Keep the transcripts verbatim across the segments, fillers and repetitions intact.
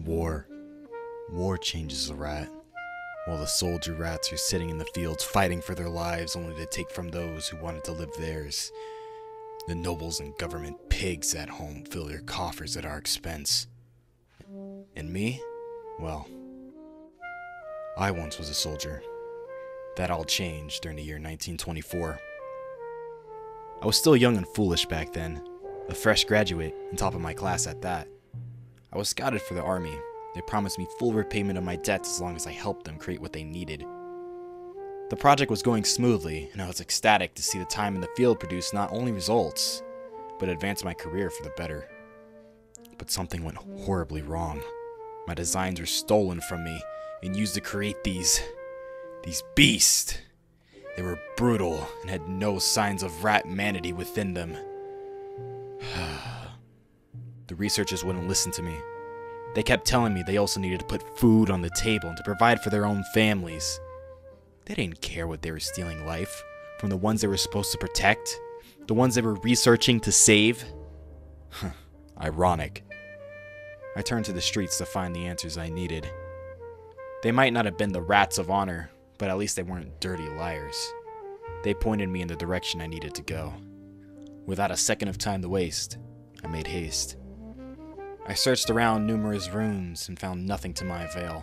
war. War changes a rat. While the soldier rats are sitting in the fields fighting for their lives only to take from those who wanted to live theirs. The nobles and government pigs at home fill their coffers at our expense. And me? Well, I once was a soldier. That all changed during the year nineteen twenty-four. I was still young and foolish back then, a fresh graduate and top of my class at that. I was scouted for the army. They promised me full repayment of my debts as long as I helped them create what they needed. The project was going smoothly, and I was ecstatic to see the time in the field produce not only results, but advance my career for the better. But something went horribly wrong. My designs were stolen from me and used to create these, these beasts. They were brutal and had no signs of rat-manity within them. The researchers wouldn't listen to me. They kept telling me they also needed to put food on the table and to provide for their own families. They didn't care what they were stealing life from the ones they were supposed to protect, the ones they were researching to save. Ironic. I turned to the streets to find the answers I needed. They might not have been the rats of honor, but at least they weren't dirty liars. They pointed me in the direction I needed to go. Without a second of time to waste, I made haste. I searched around numerous rooms and found nothing to my avail.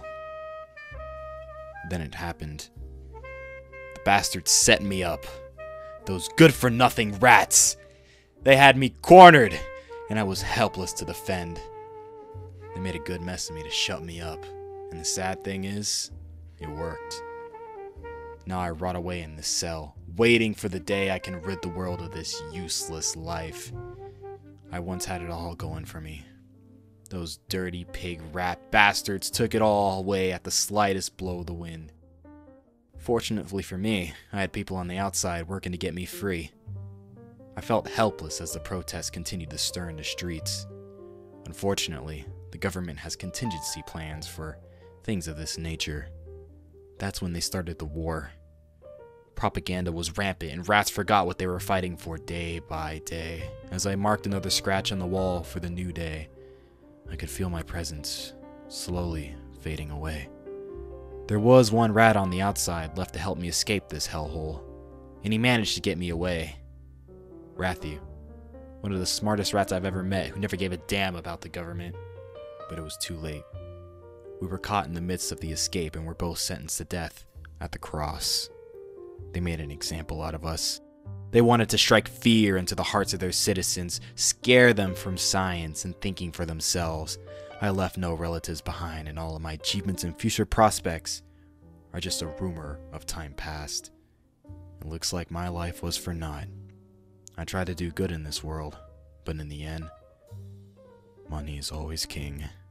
Then it happened. The bastards set me up. Those good-for-nothing rats! They had me cornered, and I was helpless to defend. They made a good mess of me to shut me up, and the sad thing is, it worked. Now I rot away in this cell, waiting for the day I can rid the world of this useless life. I once had it all going for me. Those dirty pig rat bastards took it all away at the slightest blow of the wind. Fortunately for me, I had people on the outside working to get me free. I felt helpless as the protests continued to stir in the streets. Unfortunately, the government has contingency plans for things of this nature. That's when they started the war. Propaganda was rampant and rats forgot what they were fighting for day by day. As I marked another scratch on the wall for the new day, I could feel my presence slowly fading away. There was one rat on the outside left to help me escape this hellhole, and he managed to get me away. Rathu, one of the smartest rats I've ever met who never gave a damn about the government. But it was too late. We were caught in the midst of the escape and were both sentenced to death at the cross. They made an example out of us. They wanted to strike fear into the hearts of their citizens, scare them from science and thinking for themselves. I left no relatives behind, and all of my achievements and future prospects are just a rumor of time past. It looks like my life was for naught. I tried to do good in this world, but in the end, money is always king.